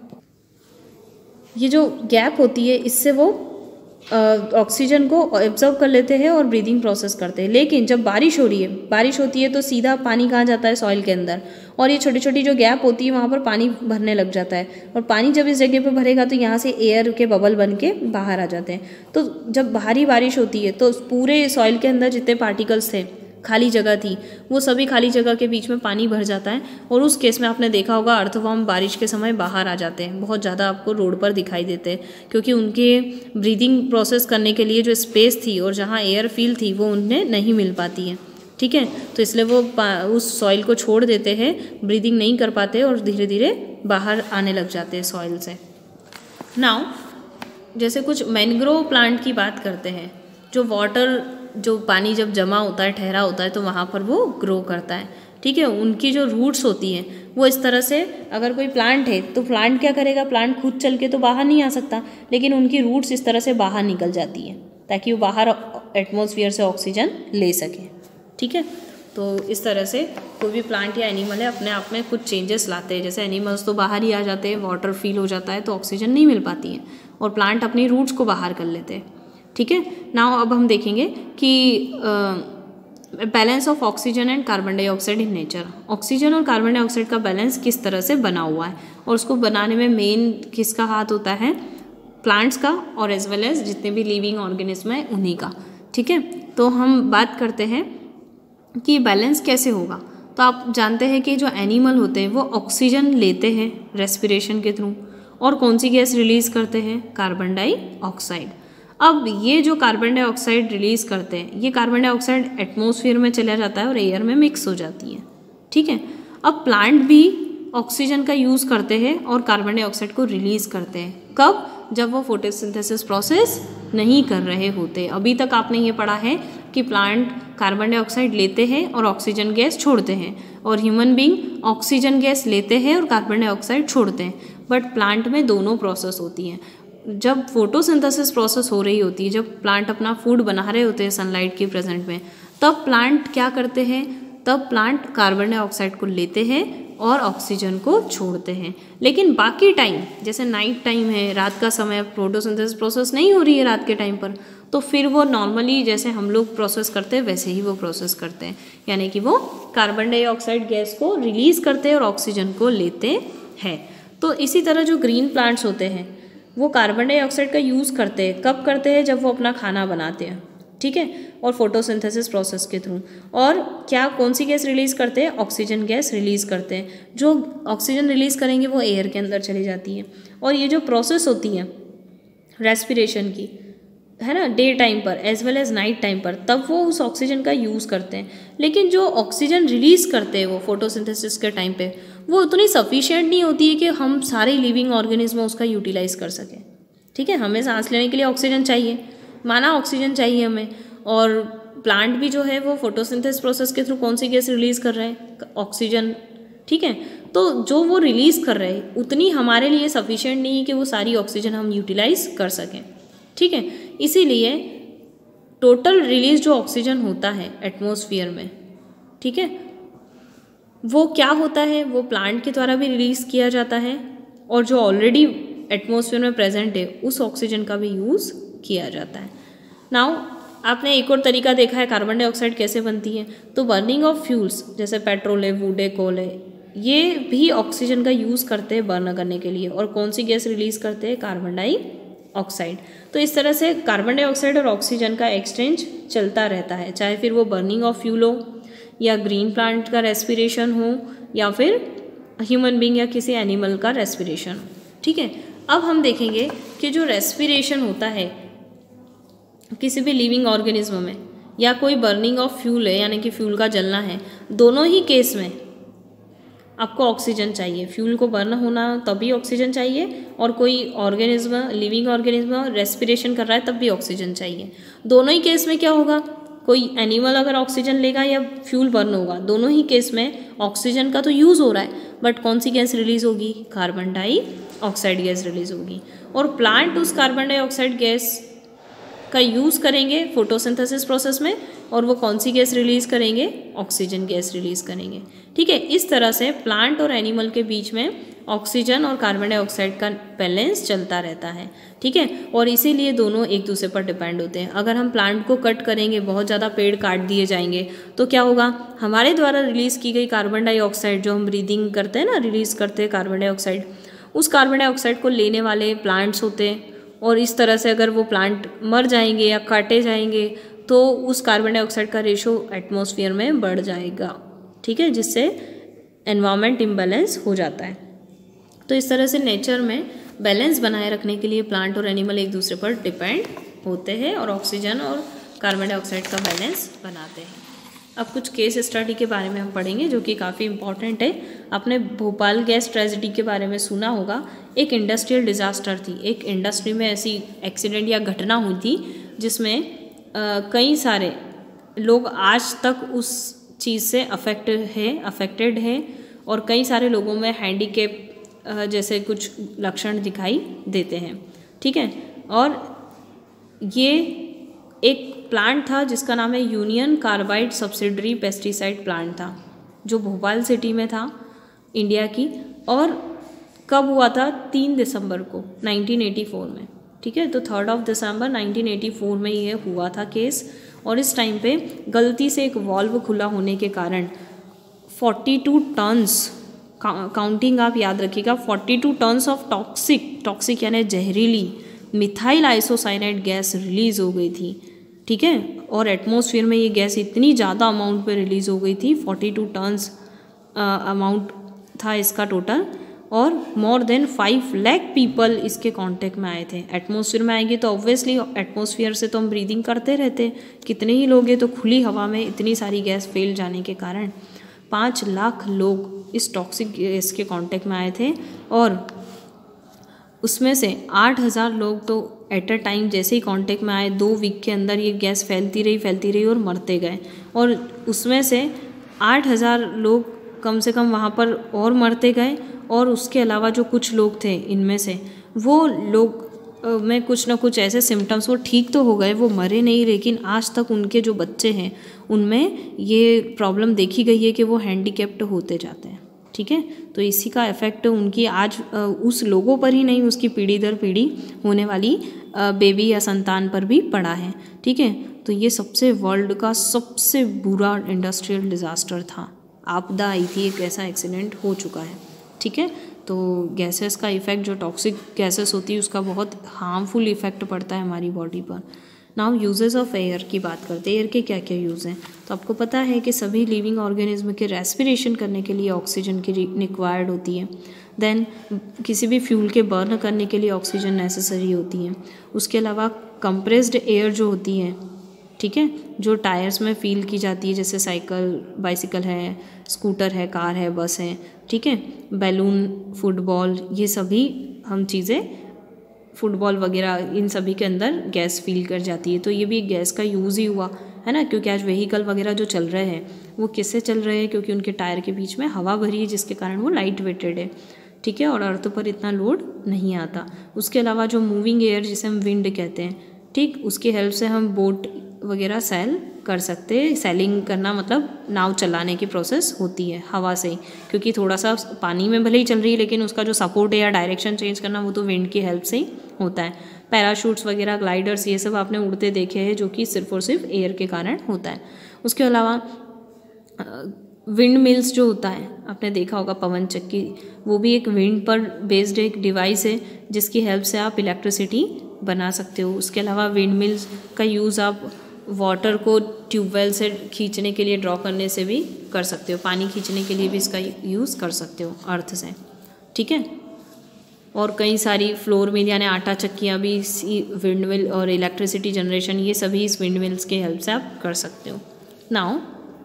ये जो गैप होती है इससे वो ऑक्सीजन को एब्जॉर्ब कर लेते हैं और ब्रीदिंग प्रोसेस करते हैं। लेकिन जब बारिश होती है तो सीधा पानी कहाँ जाता है, सॉइल के अंदर, और ये छोटी छोटी जो गैप होती है वहाँ पर पानी भरने लग जाता है और पानी जब इस जगह पे भरेगा तो यहाँ से एयर के बबल बन के बाहर आ जाते हैं। तो जब भारी बारिश होती है तो पूरे सॉइल के अंदर जितने पार्टिकल्स थे, खाली जगह थी, वो सभी खाली जगह के बीच में पानी भर जाता है और उस केस में आपने देखा होगा अर्थवॉर्म बारिश के समय बाहर आ जाते हैं, बहुत ज़्यादा आपको रोड पर दिखाई देते हैं, क्योंकि उनके ब्रीदिंग प्रोसेस करने के लिए जो स्पेस थी और जहाँ एयर फील थी वो उन्हें नहीं मिल पाती है, ठीक है। तो इसलिए वो उस सॉइल को छोड़ देते हैं, ब्रीदिंग नहीं कर पाते और धीरे धीरे बाहर आने लग जाते हैं सॉइल से। नाउ जैसे कुछ मैंग्रोव प्लांट की बात करते हैं, जो पानी जब जमा होता है, ठहरा होता है, तो वहाँ पर वो ग्रो करता है, ठीक है। उनकी जो रूट्स होती हैं वो इस तरह से, अगर कोई प्लांट है तो प्लांट क्या करेगा, प्लांट खुद चल के तो बाहर नहीं आ सकता, लेकिन उनकी रूट्स इस तरह से बाहर निकल जाती हैं ताकि वो बाहर एटमॉस्फेयर से ऑक्सीजन ले सके, ठीक है। तो इस तरह से कोई भी प्लांट या एनिमल है अपने आप में कुछ चेंजेस लाते हैं। जैसे एनिमल्स तो बाहर ही आ जाते हैं, वाटर फील हो जाता है तो ऑक्सीजन नहीं मिल पाती है, और प्लांट अपनी रूट्स को बाहर कर लेते हैं। ठीक है, नाउ अब हम देखेंगे कि balance of oxygen and carbon dioxide in nature. Oxygen और कार्बन डाइऑक्साइड का बैलेंस किस तरह से बना हुआ है, और उसको बनाने में मेन किसका हाथ होता है, प्लांट्स का, और एज वेल एज जितने भी लिविंग ऑर्गेनिज्म है उन्हीं का। ठीक है, तो हम बात करते हैं कि बैलेंस कैसे होगा। तो आप जानते हैं कि जो एनिमल होते हैं वो ऑक्सीजन लेते हैं रेस्पिरेशन के थ्रू, और कौन सी गैस रिलीज करते हैं, कार्बन डाइऑक्साइड। अब ये जो कार्बन डाइऑक्साइड रिलीज करते हैं, ये कार्बन डाइऑक्साइड एटमॉस्फेयर में चला जाता है और एयर में मिक्स हो जाती है। ठीक है, अब प्लांट भी ऑक्सीजन का यूज़ करते हैं और कार्बन डाइऑक्साइड को रिलीज करते हैं। कब, जब वो फोटोसिंथेसिस प्रोसेस नहीं कर रहे होते। अभी तक आपने ये पढ़ा है कि प्लांट कार्बन डाइऑक्साइड लेते हैं और ऑक्सीजन गैस छोड़ते हैं, और ह्यूमन बीइंग ऑक्सीजन गैस लेते हैं और कार्बन डाइऑक्साइड छोड़ते हैं। बट प्लांट में दोनों प्रोसेस होती हैं। जब फोटोसिंथेसिस प्रोसेस हो रही होती है, जब प्लांट अपना फूड बना रहे होते हैं सनलाइट की प्रेजेंट में, तब प्लांट क्या करते हैं, तब प्लांट कार्बन डाइऑक्साइड को लेते हैं और ऑक्सीजन को छोड़ते हैं। लेकिन बाकी टाइम, जैसे नाइट टाइम है, रात का समय, फोटोसिंथेसिस प्रोसेस नहीं हो रही है रात के टाइम पर, तो फिर वो नॉर्मली जैसे हम लोग प्रोसेस करते हैं वैसे ही वो प्रोसेस करते हैं, यानी कि वो कार्बन डाइऑक्साइड गैस को रिलीज करते हैं और ऑक्सीजन को लेते हैं। तो इसी तरह जो ग्रीन प्लांट्स होते हैं वो कार्बन डाइऑक्साइड का यूज़ करते हैं। कब करते हैं, जब वो अपना खाना बनाते हैं। ठीक है, और फोटोसिंथेसिस प्रोसेस के थ्रू। और क्या, कौन सी गैस रिलीज करते हैं, ऑक्सीजन गैस रिलीज करते हैं। जो ऑक्सीजन रिलीज करेंगे वो एयर के अंदर चली जाती है। और ये जो प्रोसेस होती है रेस्पिरेशन की, है ना, डे टाइम पर as well as night time पर, तब वो उस ऑक्सीजन का यूज़ करते हैं। लेकिन जो ऑक्सीजन रिलीज करते हैं वो फोटोसिंथेसिस के टाइम पे, वो उतनी सफिशिएंट नहीं होती है कि हम सारे लिविंग ऑर्गेनिज्म उसका यूटिलाइज कर सकें। ठीक है, हमें सांस लेने के लिए ऑक्सीजन चाहिए, माना ऑक्सीजन चाहिए हमें, और प्लांट भी जो है वो फोटोसिंथेसिस प्रोसेस के थ्रू कौन सी गैस रिलीज कर रहे हैं, ऑक्सीजन। ठीक है, तो जो वो रिलीज कर रहे हैं उतनी हमारे लिए सफिशिएंट नहीं है कि वो सारी ऑक्सीजन हम यूटिलाइज कर सकें। ठीक है, इसीलिए टोटल रिलीज जो ऑक्सीजन होता है एटमॉस्फेयर में, ठीक है, वो क्या होता है, वो प्लांट के द्वारा भी रिलीज किया जाता है, और जो ऑलरेडी एटमॉस्फेयर में प्रेजेंट है उस ऑक्सीजन का भी यूज़ किया जाता है। नाउ आपने एक और तरीका देखा है कार्बन डाइऑक्साइड कैसे बनती है, तो बर्निंग ऑफ फ्यूल्स जैसे पेट्रोल है, वुड है, कोल है, ये भी ऑक्सीजन का यूज़ करते हैं बर्न करने के लिए, और कौन सी गैस रिलीज करते हैं, कार्बन डाइऑक्साइड। तो इस तरह से कार्बन डाइऑक्साइड और ऑक्सीजन का एक्सचेंज चलता रहता है, चाहे फिर वो बर्निंग ऑफ फ्यूल हो, या ग्रीन प्लांट का रेस्पिरेशन हो, या फिर ह्यूमन बीइंग या किसी एनिमल का रेस्पिरेशन हो। ठीक है, अब हम देखेंगे कि जो रेस्पिरेशन होता है किसी भी लिविंग ऑर्गेनिज्म में, या कोई बर्निंग ऑफ फ्यूल है यानी कि फ्यूल का जलना है, दोनों ही केस में आपको ऑक्सीजन चाहिए। फ्यूल को बर्न होना तभी ऑक्सीजन चाहिए, और कोई ऑर्गेनिज्म, लिविंग ऑर्गेनिज्म रेस्पिरेशन कर रहा है तब भी ऑक्सीजन चाहिए। दोनों ही केस में क्या होगा, कोई एनिमल अगर ऑक्सीजन लेगा या फ्यूल बर्न होगा, दोनों ही केस में ऑक्सीजन का तो यूज़ हो रहा है, बट कौन सी गैस रिलीज होगी, कार्बन डाइऑक्साइड गैस रिलीज होगी। और प्लांट उस कार्बन डाइऑक्साइड गैस का यूज़ करेंगे फोटोसिंथेसिस प्रोसेस में, और वो कौन सी गैस रिलीज़ करेंगे, ऑक्सीजन गैस रिलीज़ करेंगे। ठीक है, इस तरह से प्लांट और एनिमल के बीच में ऑक्सीजन और कार्बन डाइऑक्साइड का बैलेंस चलता रहता है। ठीक है, और इसीलिए दोनों एक दूसरे पर डिपेंड होते हैं। अगर हम प्लांट को कट करेंगे, बहुत ज़्यादा पेड़ काट दिए जाएंगे, तो क्या होगा, हमारे द्वारा रिलीज़ की गई कार्बन डाइऑक्साइड जो हम ब्रीदिंग करते हैं ना, रिलीज़ करते हैं कार्बन डाइऑक्साइड, उस कार्बन डाइऑक्साइड को लेने वाले प्लांट्स होते हैं, और इस तरह से अगर वो प्लांट मर जाएंगे या काटे जाएंगे तो उस कार्बन डाइऑक्साइड का रेशो एटमॉस्फेयर में बढ़ जाएगा। ठीक है, जिससे एनवायरनमेंट इम्बैलेंस हो जाता है। तो इस तरह से नेचर में बैलेंस बनाए रखने के लिए प्लांट और एनिमल एक दूसरे पर डिपेंड होते हैं और ऑक्सीजन और कार्बन डाइऑक्साइड का बैलेंस बनाते हैं। अब कुछ केस स्टडी के बारे में हम पढ़ेंगे जो कि काफ़ी इंपॉर्टेंट है। आपने भोपाल गैस ट्रेजेडी के बारे में सुना होगा। एक इंडस्ट्रियल डिज़ास्टर थी, एक इंडस्ट्री में ऐसी एक्सीडेंट या घटना हुई थी जिसमें कई सारे लोग आज तक उस चीज़ से अफेक्टेड है और कई सारे लोगों में हैंडीकेप जैसे कुछ लक्षण दिखाई देते हैं। ठीक है, और ये एक प्लांट था जिसका नाम है Union Carbide subsidiary pesticide plant था। जो भोपाल सिटी में था इंडिया की, और कब हुआ था? 3 दिसंबर को 1984 में। ठीक है, तो 3 दिसंबर 1984 में ये हुआ था केस। और इस टाइम पे गलती से एक वाल्व खुला होने के कारण 42 टन्स, काउंटिंग आप याद रखिएगा, 42 टन्स ऑफ टॉक्सिक यानी जहरीली मिथाइल आइसोसाइनाइड गैस रिलीज़ हो गई थी। ठीक है, और एटमॉस्फेयर में ये गैस इतनी ज़्यादा अमाउंट पे रिलीज़ हो गई थी, 42 टन्स अमाउंट था इसका टोटल, और मोर देन 5 लाख पीपल इसके कांटेक्ट में आए थे। एटमॉस्फेयर में आएगी तो ऑब्वियसली एटमॉस्फेयर से तो हम ब्रीदिंग करते रहते, कितने ही लोग हैं, तो खुली हवा में इतनी सारी गैस फैल जाने के कारण 5 लाख लोग इस टॉक्सिक गैस के कांटेक्ट में आए थे। और उसमें से 8,000 लोग तो एट अ टाइम जैसे ही कांटेक्ट में आए 2 वीक के अंदर ये गैस फैलती रही और मरते गए। और उसमें से 8,000 लोग कम से कम वहाँ पर और मरते गए, और उसके अलावा जो कुछ लोग थे इनमें से, वो लोग में कुछ ना कुछ ऐसे सिम्टम्स, वो ठीक तो हो गए, वो मरे नहीं, लेकिन आज तक उनके जो बच्चे हैं उनमें ये प्रॉब्लम देखी गई है कि वो हैंडीकैप्ड होते जाते हैं। ठीक है, तो इसी का इफ़ेक्ट उनकी आज उस लोगों पर ही नहीं, उसकी पीढ़ी दर पीढ़ी होने वाली बेबी या संतान पर भी पड़ा है। ठीक है, तो ये सबसे वर्ल्ड का सबसे बुरा इंडस्ट्रियल डिज़ास्टर था, आपदा आई थी, एक ऐसा एक्सीडेंट हो चुका है। ठीक है, तो गैसेस का इफ़ेक्ट, जो टॉक्सिक गैसेस होती है उसका बहुत हार्मफुल इफ़ेक्ट पड़ता है हमारी बॉडी पर। नाउ यूजेस ऑफ एयर की बात करते हैं, एयर के क्या क्या यूज़ हैं। तो आपको पता है कि सभी लिविंग ऑर्गेनिज्म के रेस्पिरेशन करने के लिए ऑक्सीजन की रिक्वायर्ड होती है। देन किसी भी फ्यूल के बर्न करने के लिए ऑक्सीजन नेसेसरी होती है। उसके अलावा कंप्रेस्ड एयर जो होती है, ठीक है, जो टायर्स में फील की जाती है, जैसे साइकिल, बाइसिकल है, स्कूटर है, कार है, बस है, ठीक है, बैलून, फुटबॉल, ये सभी हम चीज़ें, फुटबॉल वगैरह, इन सभी के अंदर गैस फील कर जाती है। तो ये भी गैस का यूज़ ही हुआ है ना, क्योंकि आज व्हीकल वगैरह जो चल रहे हैं वो किससे चल रहे हैं? क्योंकि उनके टायर के बीच में हवा भरी है, जिसके कारण वो लाइट वेटेड है। ठीक है, और अर्थ पर इतना लोड नहीं आता। उसके अलावा जो मूविंग एयर, जिसे हम विंड कहते हैं, ठीक, उसकी हेल्प से हम बोट वगैरह सैल कर सकते हैं। सैलिंग करना मतलब नाव चलाने की प्रोसेस होती है हवा से ही, क्योंकि थोड़ा सा पानी में भले ही चल रही है, लेकिन उसका जो सपोर्ट है या डायरेक्शन चेंज करना, वो तो विंड की हेल्प से ही होता है। पैराशूट्स वगैरह, ग्लाइडर्स, ये सब आपने उड़ते देखे हैं, जो कि सिर्फ और सिर्फ एयर के कारण होता है। उसके अलावा विंड मिल्स जो होता है, आपने देखा होगा, पवन चक्की, वो भी एक विंड पर बेस्ड एक डिवाइस है, जिसकी हेल्प से आप इलेक्ट्रिसिटी बना सकते हो। उसके अलावा विंड मिल्स का यूज़ आप वाटर को ट्यूबवेल से खींचने के लिए, ड्रॉ करने से भी कर सकते हो। पानी खींचने के लिए भी इसका यूज़ कर सकते हो अर्थ से। ठीक है, और कई सारी फ्लोर मिल यानी आटा चक्कियाँ भी इसी विंड मिल और इलेक्ट्रिसिटी जनरेशन, ये सभी इस विंड मिल्स के हेल्प से आप कर सकते हो। नाउ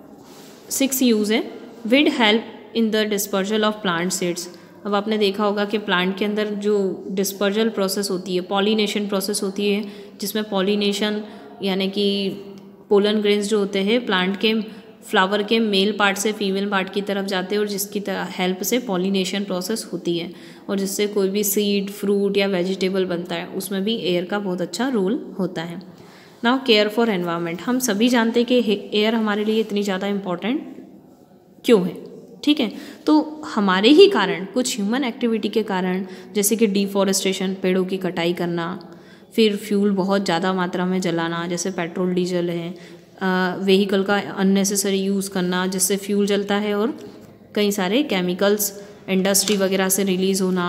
6 यूज़ है। Wind help in the dispersal of plant seeds. अब आपने देखा होगा कि प्लांट के अंदर जो डिस्पर्जल प्रोसेस होती है, पॉलिनेशन प्रोसेस होती है, जिसमें पॉलिनेशन यानी कि पोलन ग्रेन्स जो होते हैं प्लांट के फ्लावर के मेल पार्ट से फीमेल पार्ट की तरफ जाते हैं, और जिसकी हेल्प से पॉलिनेशन प्रोसेस होती है, और जिससे कोई भी सीड, फ्रूट या वेजिटेबल बनता है, उसमें भी एयर का बहुत अच्छा रोल होता है। Now care for environment. हम सभी जानते हैं कि एयर हमारे लिए इतनी ज़्यादा इम्पॉर्टेंट क्यों है। ठीक है, तो हमारे ही कारण, कुछ ह्यूमन एक्टिविटी के कारण, जैसे कि डिफॉरेस्टेशन, पेड़ों की कटाई करना, फिर फ्यूल बहुत ज़्यादा मात्रा में जलाना, जैसे पेट्रोल डीजल है, व्हीकल का अननेसेसरी यूज़ करना जिससे फ्यूल जलता है, और कई सारे केमिकल्स इंडस्ट्री वगैरह से रिलीज़ होना।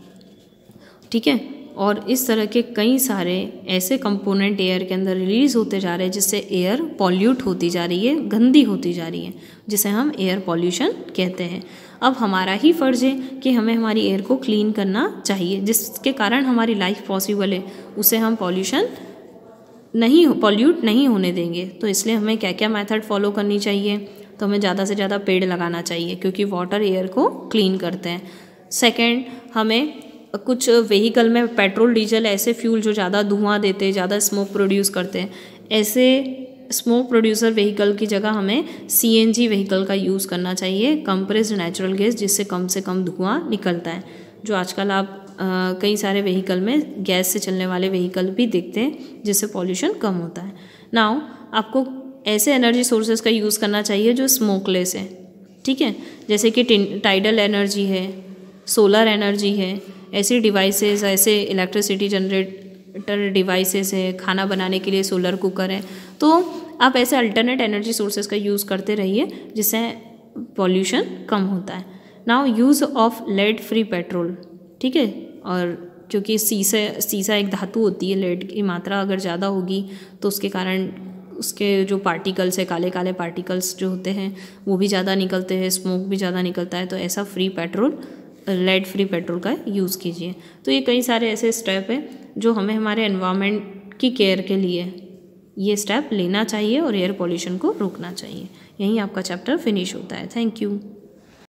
ठीक है, और इस तरह के कई सारे ऐसे कंपोनेंट एयर के अंदर रिलीज़ होते जा रहे हैं, जिससे एयर पॉल्यूट होती जा रही है, गंदी होती जा रही है, जिसे हम एयर पॉल्यूशन कहते हैं। अब हमारा ही फ़र्ज़ है कि हमें हमारी एयर को क्लीन करना चाहिए, जिसके कारण हमारी लाइफ पॉसिबल है, उसे हम पॉल्यूट नहीं होने देंगे। तो इसलिए हमें क्या क्या मेथड फॉलो करनी चाहिए? तो हमें ज़्यादा से ज़्यादा पेड़ लगाना चाहिए, क्योंकि वाटर एयर को क्लीन करते हैं। सेकेंड, हमें कुछ व्हीकल में पेट्रोल डीजल ऐसे फ्यूल जो ज़्यादा धुआं देते हैं, ज़्यादा स्मोक प्रोड्यूस करते हैं, ऐसे स्मोक प्रोड्यूसर व्हीकल की जगह हमें CNG व्हीकल का यूज़ करना चाहिए, कंप्रेस्ड नेचुरल गैस, जिससे कम से कम धुआं निकलता है। जो आजकल आप कई सारे व्हीकल में गैस से चलने वाले व्हीकल भी देखते हैं, जिससे पॉल्यूशन कम होता है। नाउ आपको ऐसे एनर्जी सोर्सेज का यूज़ करना चाहिए जो स्मोकलेस है, ठीक है, जैसे कि टाइडल एनर्जी है, सोलर एनर्जी है, ऐसी डिवाइसेस, ऐसे इलेक्ट्रिसिटी जनरेटर डिवाइसेस है, खाना बनाने के लिए सोलर कुकर है। तो आप ऐसे अल्टरनेट एनर्जी सोर्सेज का यूज़ करते रहिए जिससे पॉल्यूशन कम होता है। Now use of lead free petrol, ठीक है, और क्योंकि सीसा एक धातु होती है, लेड की मात्रा अगर ज़्यादा होगी तो उसके कारण उसके जो पार्टिकल्स है, काले काले पार्टिकल्स जो होते हैं वो भी ज़्यादा निकलते हैं, स्मोक भी ज़्यादा निकलता है। तो ऐसा free petrol, lead free petrol का यूज़ कीजिए। तो ये कई सारे ऐसे स्टेप हैं जो हमें हमारे एनवायरनमेंट की केयर के लिए ये स्टेप लेना चाहिए और एयर पॉल्यूशन को रोकना चाहिए। यहीं आपका चैप्टर फिनिश होता है। Thank you.